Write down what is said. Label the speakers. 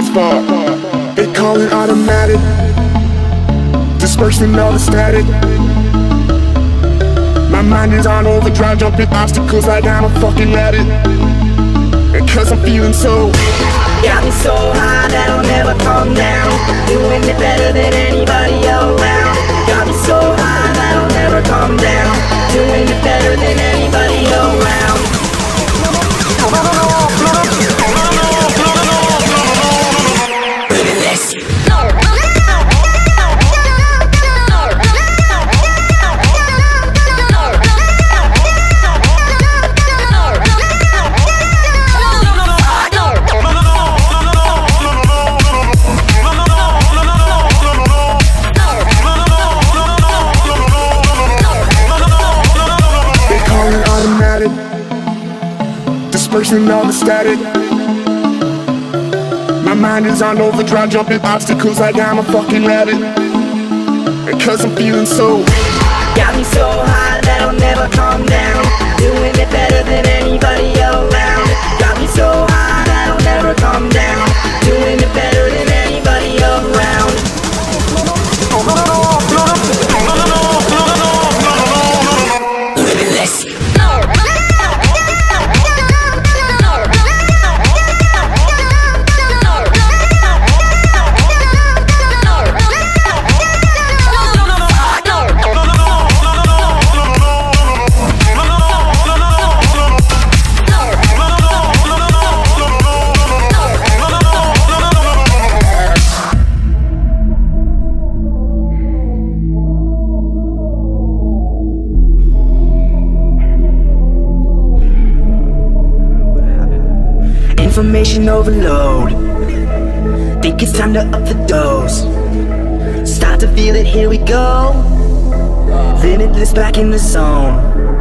Speaker 1: fuck. They call it automatic, dispersing all the static. My mind is on overdrive, jumping obstacles like I'm a fucking addict. And cause I'm feeling so,
Speaker 2: got me so high that I'll never come down, doing it better than anybody around. Got me so high that I'll never come down, doing it better than anybody around. Limitless.
Speaker 1: Dispersing all the static. My mind is on overdrive, jumping obstacles like I'm a fucking rabbit. And cause I'm feeling so,
Speaker 2: got me so high that I'll never come down, doing it better than anybody around. Got me so high that I'll never come down, doing it better than anybody around. Limitless. Information overload, think it's time to up the dose. Start to feel it, here we go. Limitless, back in the zone.